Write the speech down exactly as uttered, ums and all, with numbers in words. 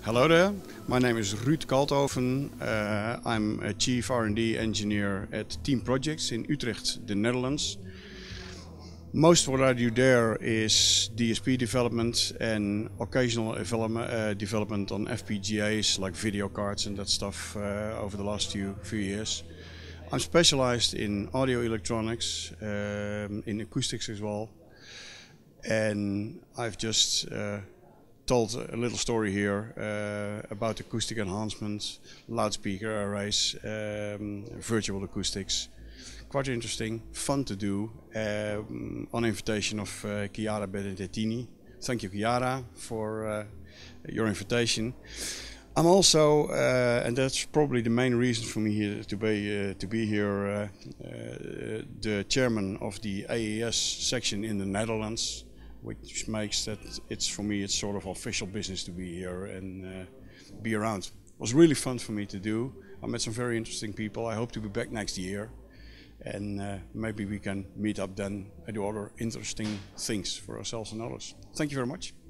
Hello there, my name is Ruud Kalthoven. Uh, I'm a Chief R and D Engineer at Team Projects in Utrecht, the Netherlands. Most of what I do there is D S P development and occasional development, uh, development on F P G As like video cards and that stuff uh, over the last few, few years. I'm specialized in audio electronics, um, in acoustics as well. And I've just uh, told a little story here uh, about acoustic enhancement, loudspeaker arrays, um, virtual acoustics. Quite interesting, fun to do, um, on invitation of uh, Chiara Benedettini. Thank you, Chiara, for uh, your invitation. I'm also, uh, and that's probably the main reason for me here to be uh, to be here, uh, uh, the chairman of the A E S section in the Netherlands, which makes that it's for me it's sort of official business to be here and uh, be around. It was really fun for me to do. I met some very interesting people. I hope to be back next year, and uh, maybe we can meet up then and do other interesting things for ourselves and others. Thank you very much.